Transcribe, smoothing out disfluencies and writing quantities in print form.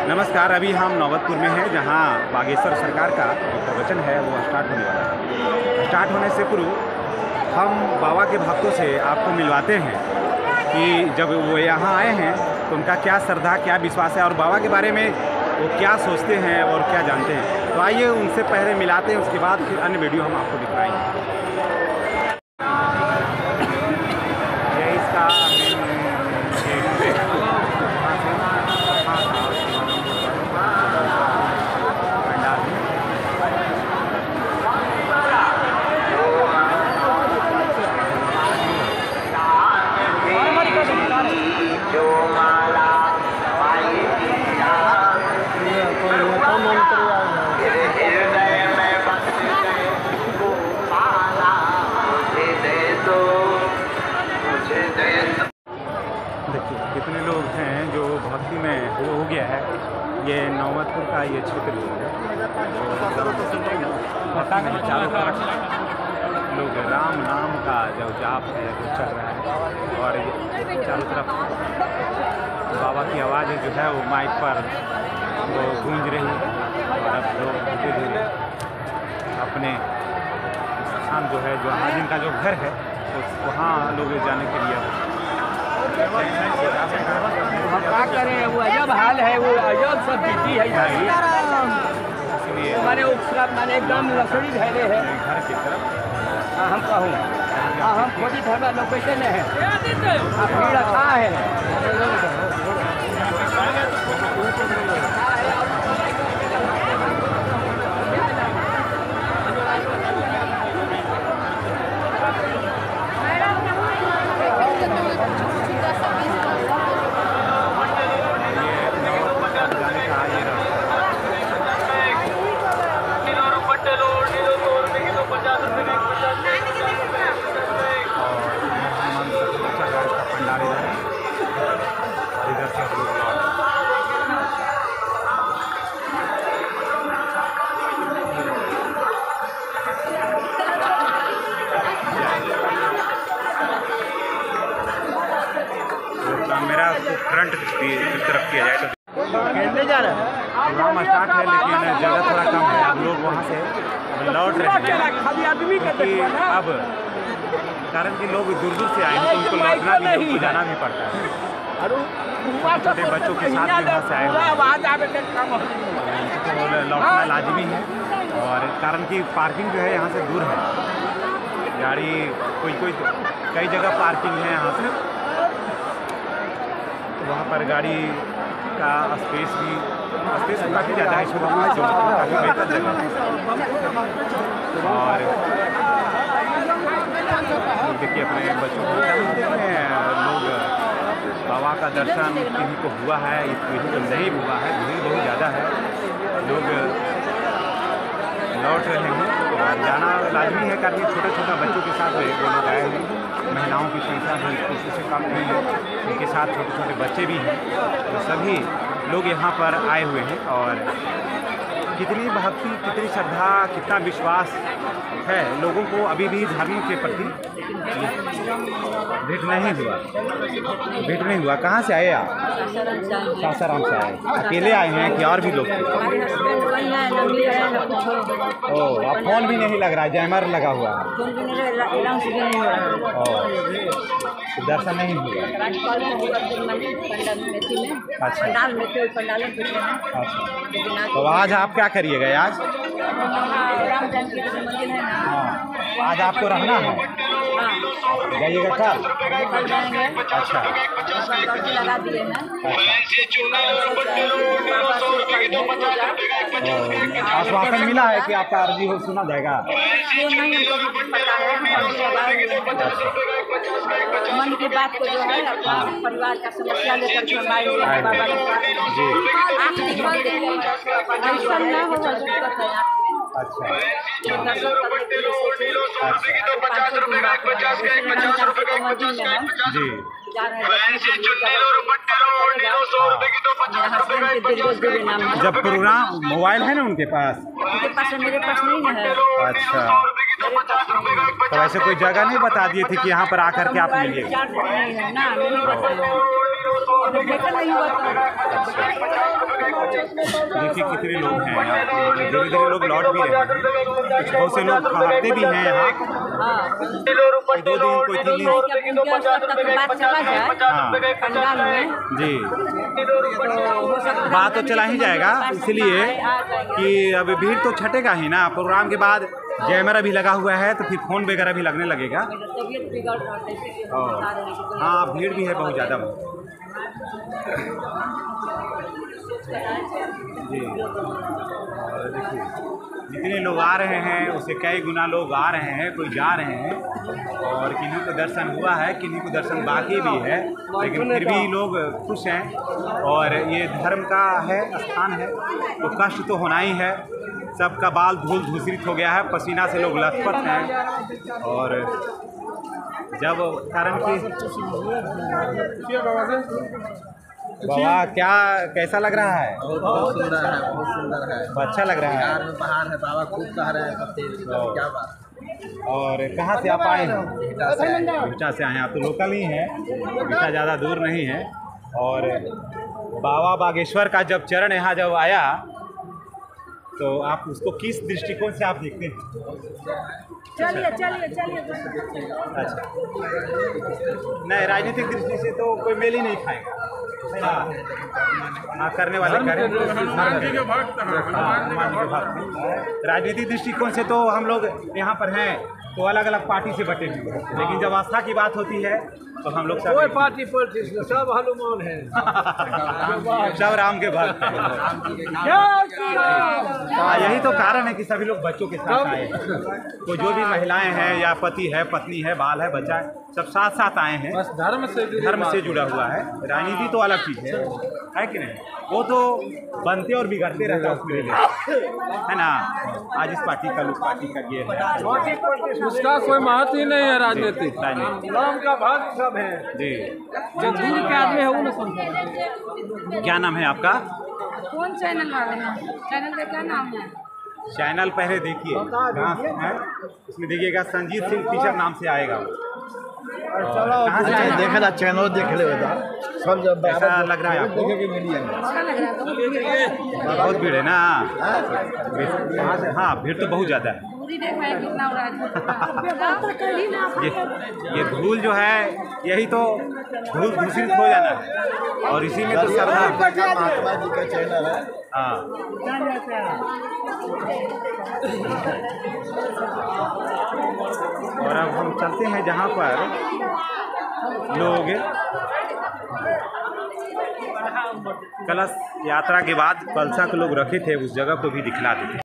नमस्कार। अभी हम नौबतपुर में हैं, जहां बागेश्वर सरकार का प्रवचन है वो स्टार्ट होने वाला है। स्टार्ट होने से पूर्व हम बाबा के भक्तों से आपको मिलवाते हैं कि जब वो यहाँ आए हैं तो उनका क्या श्रद्धा, क्या विश्वास है और बाबा के बारे में वो क्या सोचते हैं और क्या जानते हैं। तो आइए उनसे पहले मिलाते हैं, उसके बाद फिर अन्य वीडियो हम आपको दिखाएंगे। ये इसका देखिए कितने लोग हैं जो भक्ति में हो गया है। ये नौबतपुर का ये क्षेत्र है, चारों तरफ लोग राम नाम का जो जाप है वो चल रहा है और चारों तरफ बाबा की आवाज़ जो है वो माइक पर वो गूंज रही है। और अब लोग धीरे धीरे अपने स्थान जो है, जो हाजिन का जो घर है, वहाँ लोग जाने के लिए हम क्या करें। वो अजब हाल है, वो अजब सब बीती है भाई। मैंने एकदम लकड़ी धैले है घर की तरफ। हाँ हम कहूँ, हाँ हम खोजी धरना लोकेशन में है, भीड़ रखा है। मेरा फ्रंट की तरफ किया जाए तो जा रहा है। प्रोग्राम स्टार्ट है, लेकिन जगह थोड़ा कम है। अब लोग वहाँ से लौट रहे हैं क्योंकि अब कारण कि लोग दूर दूर से आए हैं तो उनको लौटना भी, उनको जाना भी पड़ता है। छोटे बच्चों के साथ भी वहाँ से आए हुए तो लौटना लाजमी है। और कारण कि पार्किंग जो है यहाँ से दूर है, गाड़ी कोई कई जगह पार्किंग है यहाँ से, वहाँ पर गाड़ी का स्पेस काफ़ी ज़्यादा है, सुबह में काफ़ी बेहतर जगह है। और देखिए अपने बच्चों को लोग बाबा का दर्शन किन्हीं को हुआ है, किन्हीं को नहीं हुआ है, भीड़ बहुत ज़्यादा है, लोग लौट रहे हैं और जाना लाजमी है। कारण छोटे बच्चों के साथ वो लोग आए हैं, महिलाओं की संख्या भी किसी से कम नहीं है, उनके साथ छोटे बच्चे भी हैं। तो सभी लोग यहाँ पर आए हुए हैं और कितनी भक्ति, कितनी श्रद्धा, कितना विश्वास है लोगों को अभी भी धर्म के प्रति। भेंट नहीं हुआ। कहाँ से आए आप? सासाराम से आए। अकेले आए हैं कि और भी लोग थे? ओह, आप फोन भी नहीं लग रहा है, जैमर लगा हुआ है। दर्शन नहीं हुआ। अच्छा, तो आज आप क्या करिएगा आज? हाँ, आज आपको रहना है, जाइएगा कल? अच्छा, आश्वासन मिला है कि आपका अर्जी हो सुना जाएगा? मन की बात को जो है परिवार का समस्या लेकर के अच्छा, जी। जब प्रोग्राम मोबाइल है ना उनके पास मेरे पास नहीं है। अच्छा, तो ऐसे कोई जगह नहीं बता दिए थे कि यहाँ पर आकर के आप मिलिए? नहीं बताया। देखिए कितने लोग हैं यहाँ, धीरे धीरे लोग लौट भी रहे हैं, कुछ बहुत से लोग ठहरते भी हैं यहाँ, कोई 2 दिन कोई 3 दिन। बात चला जाए पंडाल में जी, बात तो चला ही जाएगा, इसलिए कि अभी भीड़ तो छटेगा ही ना। प्रोग्राम के बाद कैमरा भी लगा हुआ है तो फिर फ़ोन वगैरह भी लगने लगेगा। हाँ, भीड़ भी है बहुत ज़्यादा जी। और देखिए जितने लोग आ रहे हैं उससे कई गुना लोग आ रहे हैं, कोई जा रहे हैं, और किन्हीं को दर्शन हुआ है, किन्हीं को दर्शन बाकी भी है, लेकिन फिर भी लोग खुश हैं। और ये धर्म का है, स्थान है, तो कष्ट तो होना ही है। सबका बाल धूल धूसरित हो गया है, पसीना से लोग लथपथ हैं। और जब कारण कि बाबा क्या कैसा लग रहा है? बहुत सुंदर है, बहुत सुंदर है। अच्छा लग रहा है। बिहार में बाहर है, बाबा खूब कह रहे हैं सब तेज, क्या बात। और कहाँ से आप आए हैं? बिहटा से आए हैं। आप तो लोकल ही हैं, बिहटा ज़्यादा दूर नहीं है। और बाबा बागेश्वर का जब चरण यहाँ जब आया तो आप उसको किस दृष्टिकोण से आप देखते हैं? चलिए चलिए चलिए। अच्छा, नहीं, राजनीतिक दृष्टि से तो कोई मेल ही नहीं खाएगा। हाँ, करने वाले करें। राजनीतिक दृष्टिकोण से तो हम लोग यहाँ पर हैं तो अलग अलग पार्टी से बटे हुए हैं, लेकिन जब आस्था की बात होती है तो हम लोग सब पार्टी पॉलिटिक्स सब हनुमान है, सब राम के भक्त हैं। यही तो कारण है कि सभी लोग बच्चों के साथ आए हैं। तो जो भी महिलाएं हैं या पति है, पत्नी है, बाल है, बच्चा है, सब साथ साथ आए हैं। बस धर्म से जुड़ा हुआ है। राजनीति तो अलग चीज़ है कि नहीं? वो तो बनते और बिगड़ते रहता है उसके लिए, है ना। आज इस पार्टी कल उस पार्टी का ये है, उसका कोई महत्व ही नहीं है। राजनीतिक नाम का भक्त सब है जी। जो दूर के आदमी है वो न समझे। क्या नाम है आपका? कौन चैनल वाले हैं? चैनल का क्या नाम है? चैनल पहले देखिए कहाँ से है, उसमें देखिएगा संजीत सिंह टीचर नाम से आएगा। कहाँ से आएगा? देखेला चैनल देख ले सब जब ऐसा लग रहा है आपको? अच्छा लग रहा है। बहुत भीड़ है ना। कहाँ से? हाँ, भीड़ तो बहुत ज़्यादा है। पूरी देखा है कितना हो रहा है। ये धूल जो है यही तो धूल दूषित हो जाना है, और इसी में तो श्रद्धा महात्मा जी का चैनल है। हाँ, और अब हम चलते हैं जहाँ पर लोग कलश यात्रा के बाद कलशा के लोग रखे थे, उस जगह को भी दिखला देते हैं।